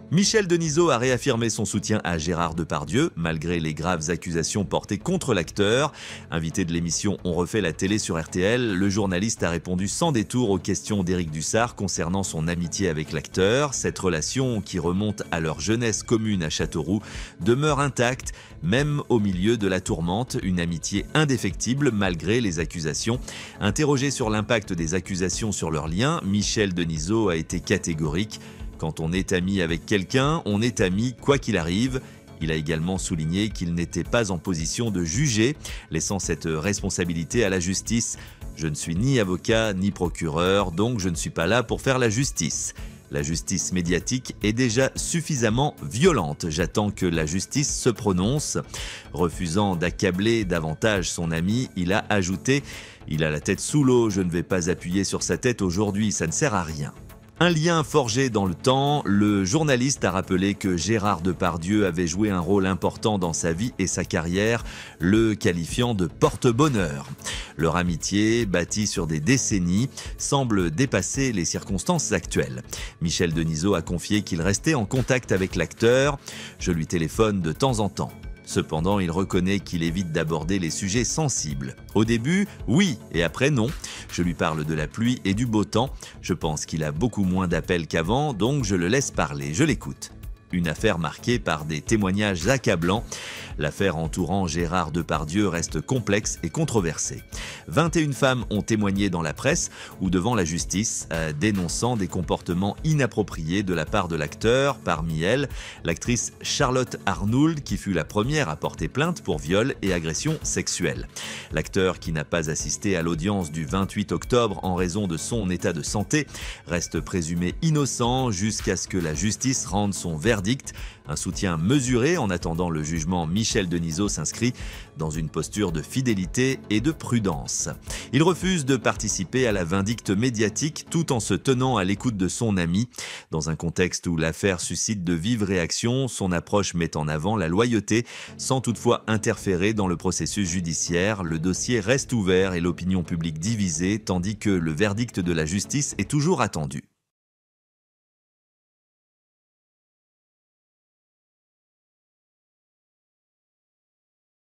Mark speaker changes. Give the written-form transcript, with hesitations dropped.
Speaker 1: Michel Denisot a réaffirmé son soutien à Gérard Depardieu, malgré les graves accusations portées contre l'acteur. Invité de l'émission On refait la télé sur RTL, le journaliste a répondu sans détour aux questions d'Éric Dussart concernant son amitié avec l'acteur. Cette relation, qui remonte à leur jeunesse commune à Châteauroux, demeure intacte, même au milieu de la tourmente, une amitié indéfectible malgré les accusations. Interrogé sur l'impact des accusations sur leur lien, Michel Denisot a été catégorique. Quand on est ami avec quelqu'un, on est ami quoi qu'il arrive. Il a également souligné qu'il n'était pas en position de juger, laissant cette responsabilité à la justice. Je ne suis ni avocat ni procureur, donc je ne suis pas là pour faire la justice. La justice médiatique est déjà suffisamment violente. J'attends que la justice se prononce. Refusant d'accabler davantage son ami, il a ajouté « Il a la tête sous l'eau, je ne vais pas appuyer sur sa tête aujourd'hui, ça ne sert à rien ». Un lien forgé dans le temps, le journaliste a rappelé que Gérard Depardieu avait joué un rôle important dans sa vie et sa carrière, le qualifiant de porte-bonheur. Leur amitié, bâtie sur des décennies, semble dépasser les circonstances actuelles. Michel Denisot a confié qu'il restait en contact avec l'acteur. « Je lui téléphone de temps en temps. » Cependant, il reconnaît qu'il évite d'aborder les sujets sensibles. Au début, oui, et après non. Je lui parle de la pluie et du beau temps. Je pense qu'il a beaucoup moins d'appels qu'avant, donc je le laisse parler, je l'écoute. Une affaire marquée par des témoignages accablants. L'affaire entourant Gérard Depardieu reste complexe et controversée. 21 femmes ont témoigné dans la presse ou devant la justice, dénonçant des comportements inappropriés de la part de l'acteur. Parmi elles, l'actrice Charlotte Arnould, qui fut la première à porter plainte pour viol et agression sexuelle. L'acteur, qui n'a pas assisté à l'audience du 28 octobre en raison de son état de santé, reste présumé innocent jusqu'à ce que la justice rende son verdict. Un soutien mesuré en attendant le jugement. Michel Denisot s'inscrit dans une posture de fidélité et de prudence. Il refuse de participer à la vindicte médiatique tout en se tenant à l'écoute de son ami. Dans un contexte où l'affaire suscite de vives réactions, son approche met en avant la loyauté sans toutefois interférer dans le processus judiciaire. Le dossier reste ouvert et l'opinion publique divisée, tandis que le verdict de la justice est toujours attendu.